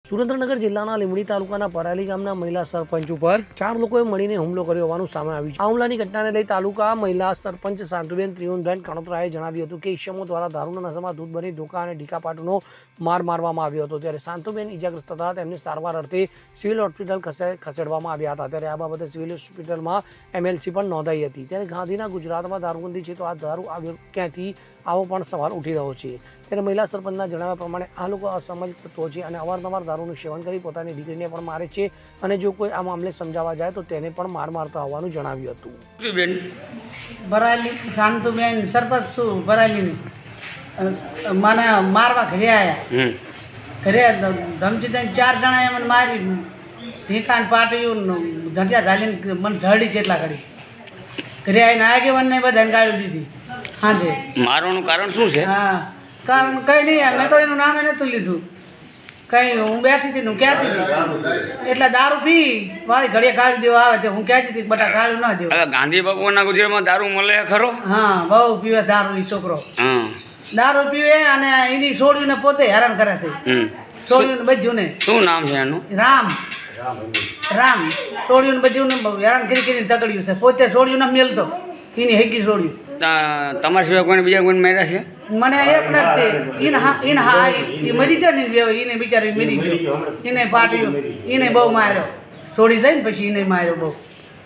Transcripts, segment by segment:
સુરેન્દ્રનગર જિલ્લાના લીંબડી તાલુકાના પરાલી ગામના મહિલા સરપંચ ઉપર 4 લોકોએ મળીને હુમલો કર્યો હોવાનું સામે આવ્યું છે। આ હુમલાની ઘટનાને લઈ તાલુકા મહિલા સરપંચ શાંતુબેન ત્રિયુનબેન કણોતરાએ જણાવ્યું હતું કે ઈસમો દ્વારા દારૂના નશામાં દૂધ બની ધોકા અને ઢીકાપાટુનો માર મારવામાં આવ્યો હતો। ત્યારે શાંતુબેન ઈજાગ્રસ્ત હતા, તેમને સારવાર અર્થે સિવિલ હોસ્પિટલ ખસેડવામાં આવ્યા હતા। ત્યારે આ બાબતે સિવિલ હોસ્પિટલમાં MLC પણ નોંધાઈ હતી। ત્યારે ગાંધીના ગુજરાતમાં દારૂબંધી છે તો આ દારૂ આવ્યો ક્યાંથી, આવો પણ સવાલ ઉઠી રહ્યો છે। ત્યારે મહિલા સરપંચના જણાવ્યા પ્રમાણે આ લોકો અસામાજિક તત્વો છે અને અવારનવાર દારૂનું સેવન કરી પોતાની દીકરીને પણ મારે છે અને જો કોઈ આ મામલે સમજાવવા જાય તો તેને પણ માર મારતા હોવાનું જણાવ્યું હતું। બરાલી શાંતુબેન સરપંચ છું બરાલીની, મને મારવા ઘરે આવ્યા। ઘરે ધમકી દઈને 4 જણાએ મને મારી, ઢીકાણ પાટ્યું, ઝંડિયા ઝાલીને મને ઝડી જેટલા ઘડી ઘરે આવીને આગેવાનને બધાને ગાળી દીધી। હાજે મારવાનું કારણ શું છે? હા, કારણ કંઈ નહીં, મેં તો એનું નામે નહોતું લીધું કંઈ। હું બેઠી હતી, હું કહેતી હતી એટલે દારૂ પી વાળી ઘડીએ ગાળી દેવા આવે તે હું કહેતી હતી બટા ગાળી ના દેવું। હવે ગાંધી ભગવાનના ગુજરાતમાં દારૂ મળે ખરો? હા, બહુ પીવે દારૂ એ છોકરો, દારૂ પીવે અને એની છોડીને પોતે હેરાન કરે છે। છોડીને બધું ને શું નામ છે એનું? રામ છોડીને બધું હેરાન કરી કરીને તકડ્યું છે, પોતે છોડ્યું ને મેલતો એની હેકી છોડ્યું। તમારા સિવાય કોઈને બીજા કોઈને માર્યા છે? મને એક નથી, એને હા એ મરી જાય ને એને બિચારી મરી ગયો, એને પાટ્યું, એને બહુ માર્યો, છોડી જાય ને પછી એને માર્યો બહુ।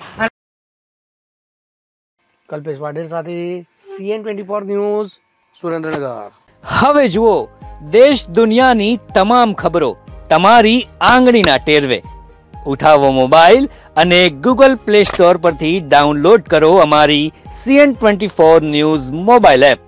કલ્પેશ વાઢેર સાથે CN24 ન્યૂઝ, સુરેન્દ્રનગર। હવે જુઓ દેશ દુનિયાની તમામ ખબરો તમારી આંગળીના ટેરવે। ઉઠાવો મોબાઈલ અને Google Play Store પરથી ડાઉનલોડ કરો અમારી CN24 ન્યૂઝ મોબાઈલ એપ।